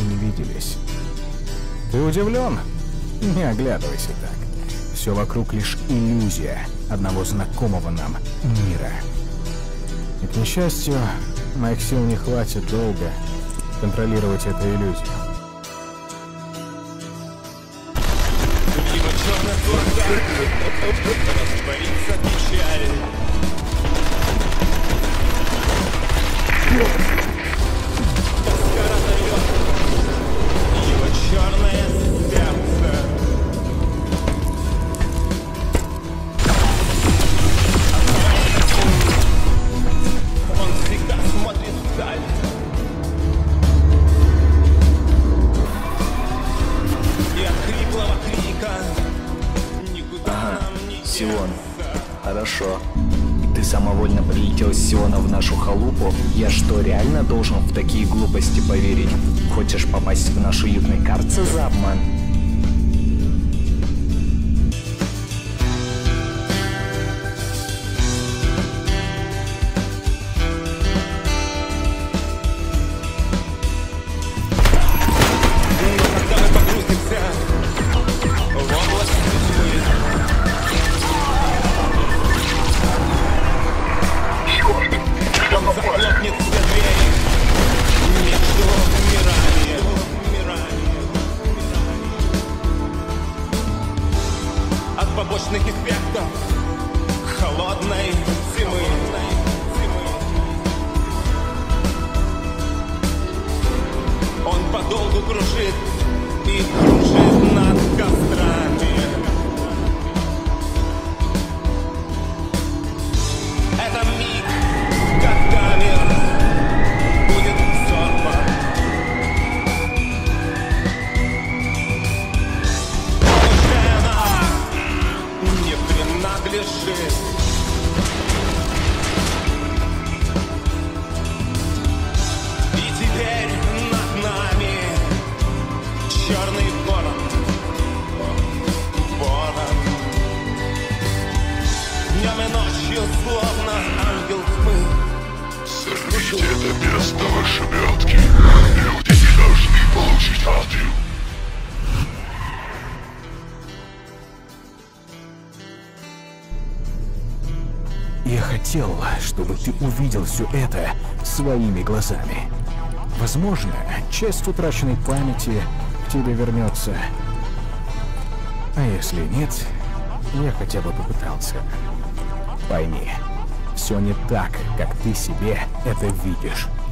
не виделись. Ты удивлен? Не оглядывайся так. Все вокруг лишь иллюзия одного знакомого нам мира. И, к несчастью, моих сил не хватит долго контролировать эту иллюзию. Растворится печаль. Тоска разорвет его черное сердце. Он всегда смотрит вдаль. И от хриплого крика никуда нам не Сион. деться. Хорошо. Ты самовольно прилетел с Сиона в нашу халупу? Я что, реально должен в такие глупости поверить? Хочешь попасть в наш уютный карцер за обман? Когда мы погрузимся в область тьмы, он захлопнет все двери между мирами. От побочных эффектов холодной зимы. Он подолгу кружит и кружит над кострами. Это миг, когда мир будет взорван. Он уже нам не принадлежит. И теперь над нами черный ворон. Ворон. Днем и ночью словно ангел тьмы. Сорвите это место в ошибетки. Люди не должны получить адрию. Я хотел, чтобы ты увидел все это своими глазами. Возможно, часть утраченной памяти к тебе вернется. А если нет, я хотя бы попытался. Пойми, все не так, как ты себе это видишь.